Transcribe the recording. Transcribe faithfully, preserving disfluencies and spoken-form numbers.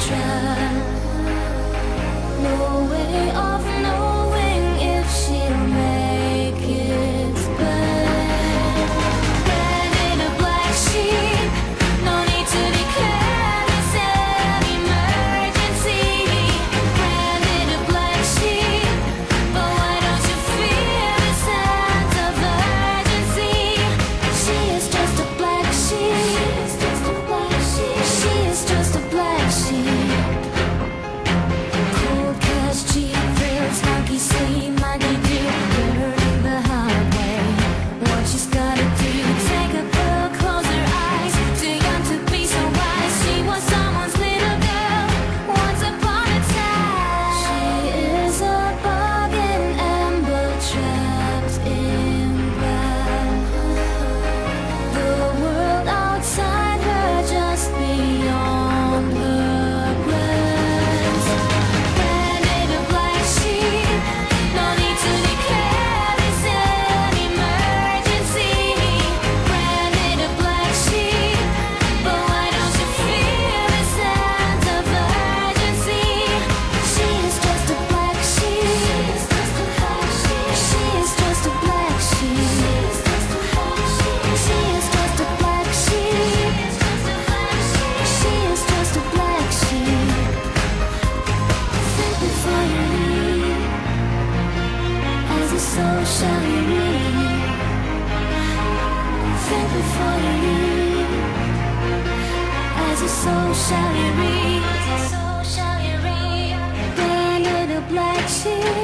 trapped. No way of knowing if she'll make it back. Branded a black sheep, no need to declare this an emergency. Branded a black sheep, but why don't you feel the sense of urgency? She is just a black sheep. She is just a black sheep. Cold cash, cheap thrills, hockey sleep, Maggie do, learning the hard way. What she's gotta do, take a book, close her eyes. Too young to be so wise. She was someone's little girl once upon a time. She is a bug in amber, trapped in glass. The world outside her just beyond her grasp. Branded a black sheep, no need to declare this an emergency. Branded a black sheep, but why don't you feel the sense of urgency? She is just a black sheep. She is just a black sheep. She is just a black sheep. She is just a black sheep. Think before you leave, as a soul shall you read. Think before you leave, as a soul shall you read. Branded a black sheep.